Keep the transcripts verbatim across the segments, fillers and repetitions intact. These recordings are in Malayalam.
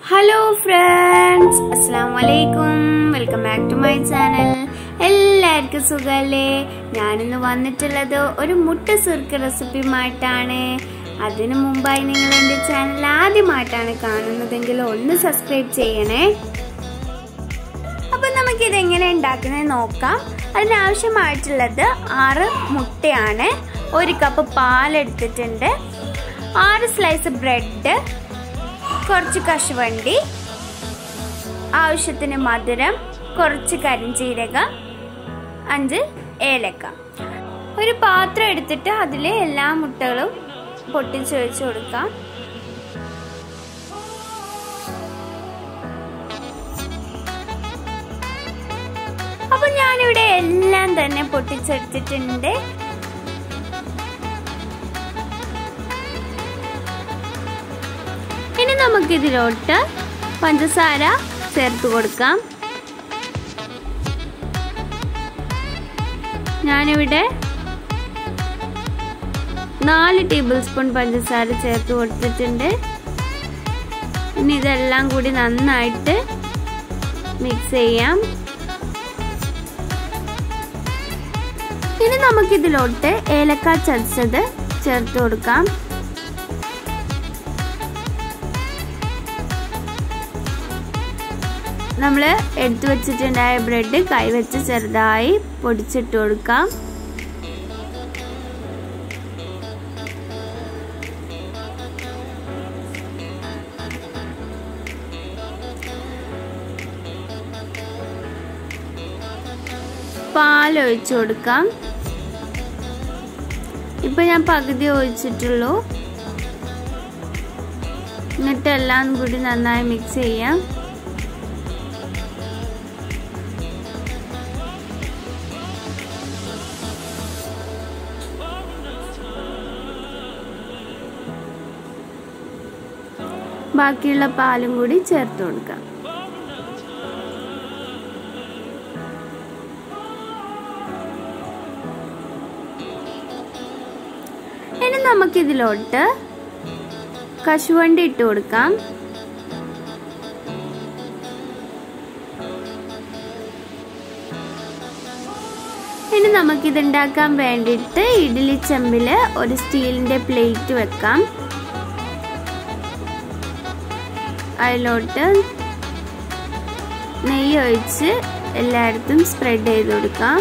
ഹലോ ഫ്രണ്ട്സ്, അസ്സലാമു അലൈക്കും. Welcome back to my channel. എല്ലാവർക്കും സുഖമല്ലേ? ഞാനിന്ന് വന്നിട്ടുള്ളത് ഒരു മുട്ട സുർക്ക റെസിപ്പിയുമായിട്ടാണ്. അതിനു മുമ്പായി നിങ്ങൾ എൻ്റെ ചാനൽ ആദ്യമായിട്ടാണ് കാണുന്നതെങ്കിൽ ഒന്ന് സബ്സ്ക്രൈബ് ചെയ്യണേ. അപ്പം നമുക്കിതെങ്ങനെ ഉണ്ടാക്കുന്നത് നോക്കാം. അതിനാവശ്യമായിട്ടുള്ളത് ആറ് മുട്ടയാണ്, ഒരു കപ്പ് പാലെടുത്തിട്ടുണ്ട്, ആറ് സ്ലൈസ് ബ്രെഡ്, കുറച്ച് കശുവണ്ടി, ആവശ്യത്തിന് മധുരം, കുറച്ച് കരിഞ്ചീരകം, അഞ്ച് ഏലക്ക. ഒരു പാത്രം എടുത്തിട്ട് അതിലെ എല്ലാ മുട്ടകളും പൊട്ടിച്ച് വെച്ച് കൊടുക്കാം. അപ്പൊ ഞാനിവിടെ എല്ലാം തന്നെ പൊട്ടിച്ചെടുത്തിട്ടുണ്ട്. ഇനി നമുക്കിതിലോട്ട് പഞ്ചസാര ചേർത്ത് കൊടുക്കാം. ഞാനിവിടെ നാല് ടേബിൾ സ്പൂൺ പഞ്ചസാര ചേർത്ത് കൊടുത്തിട്ടുണ്ട്. ഇനി ഇതെല്ലാം കൂടി നന്നായിട്ട് മിക്സ് ചെയ്യാം. ഇനി നമുക്കിതിലോട്ട് ഏലക്ക ചതച്ചത് ചേർത്ത് കൊടുക്കാം. നമ്മൾ എടുത്തു വെച്ചിട്ടുണ്ടായ ബ്രെഡ് കൈവച്ച് ചെറുതായി പൊടിച്ചിട്ട് കൊടുക്കാം. പാൽ ഒഴിച്ചു കൊടുക്കാം. ഇപ്പൊ ഞാൻ പകുതി ഒഴിച്ചിട്ടുള്ളൂ. എന്നിട്ട് എല്ലാം കൂടി നന്നായി മിക്സ് ചെയ്യാം. ബാക്കിയുള്ള പാലും കൂടി ചേർത്ത് കൊടുക്കാം. ഇനി നമുക്കിതിലോട്ട് കശുവണ്ടി ഇട്ട് കൊടുക്കാം. ഇനി നമുക്കിതുണ്ടാക്കാൻ വേണ്ടിയിട്ട് ഇഡ്ഡലി ചെമ്പില് ഒരു സ്റ്റീലിന്റെ പ്ലേറ്റ് വെക്കാം. അതിലോട്ട് നെയ്യ് ഒഴിച്ച് എല്ലായിടത്തും സ്പ്രെഡ് ചെയ്ത് കൊടുക്കാം.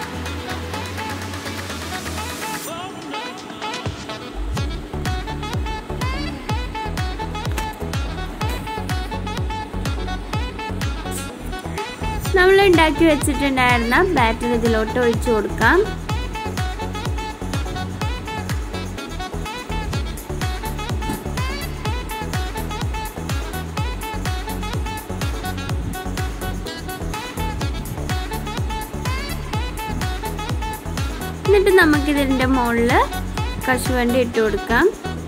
നമ്മൾ ഉണ്ടാക്കി വെച്ചിട്ടുണ്ടായിരുന്ന ബാറ്റർ ഇതിലോട്ട് ഒഴിച്ചു കൊടുക്കാം. എന്നിട്ട് നമുക്കിതിൻ്റെ മുകളിൽ കശുവണ്ടി ഇട്ട് കൊടുക്കാം.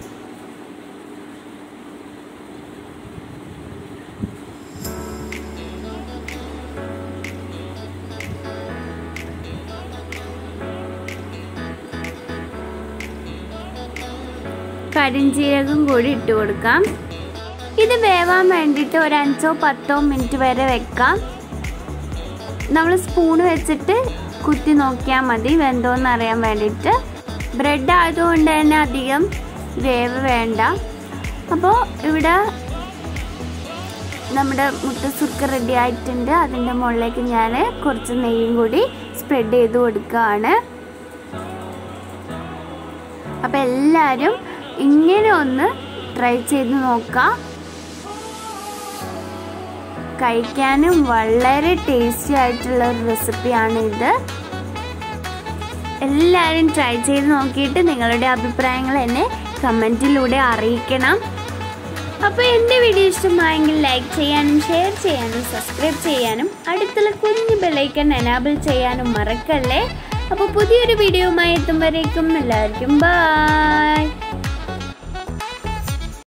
കരിഞ്ചീരകം കൂടി ഇട്ട് കൊടുക്കാം. ഇത് വേവാൻ വേണ്ടിയിട്ട് ഒരു അഞ്ചോ പത്തോ മിനിറ്റ് വരെ വെക്കാം. നമ്മൾ സ്പൂൺ വെച്ചിട്ട് കുത്തി നോക്കിയാൽ മതി വെന്തോന്ന് അറിയാൻ വേണ്ടിയിട്ട്. ബ്രെഡ് ആയതുകൊണ്ട് തന്നെ അധികം വേവ് വേണ്ട. അപ്പോൾ ഇവിടെ നമ്മുടെ മുട്ട സുർക്ക റെഡി ആയിട്ടുണ്ട്. അതിൻ്റെ മുകളിലേക്ക് ഞാൻ കുറച്ച് നെയ്യും കൂടി സ്പ്രെഡ് ചെയ്ത് കൊടുക്കുകയാണ്. അപ്പം എല്ലാവരും ഇങ്ങനെ ഒന്ന് ട്രൈ ചെയ്ത് നോക്കാം. കഴിക്കാനും വളരെ ടേസ്റ്റി ആയിട്ടുള്ള ഒരു റെസിപ്പിയാണ് ഇത്. എല്ലാവരും ട്രൈ ചെയ്ത് നോക്കിയിട്ട് നിങ്ങളുടെ അഭിപ്രായങ്ങൾ എന്നെ കമൻറ്റിലൂടെ അറിയിക്കണം. അപ്പോൾ എൻ്റെ വീഡിയോ ഇഷ്ടമായെങ്കിൽ ലൈക്ക് ചെയ്യാനും ഷെയർ ചെയ്യാനും സബ്സ്ക്രൈബ് ചെയ്യാനും അടുത്തുള്ള കുഞ്ഞു ബെല്ലൈക്കൺ എനാബിൾ ചെയ്യാനും മറക്കല്ലേ. അപ്പോൾ പുതിയൊരു വീഡിയോയുമായി എത്തുമ്പോഴേക്കും എല്ലാവർക്കും ബൈ.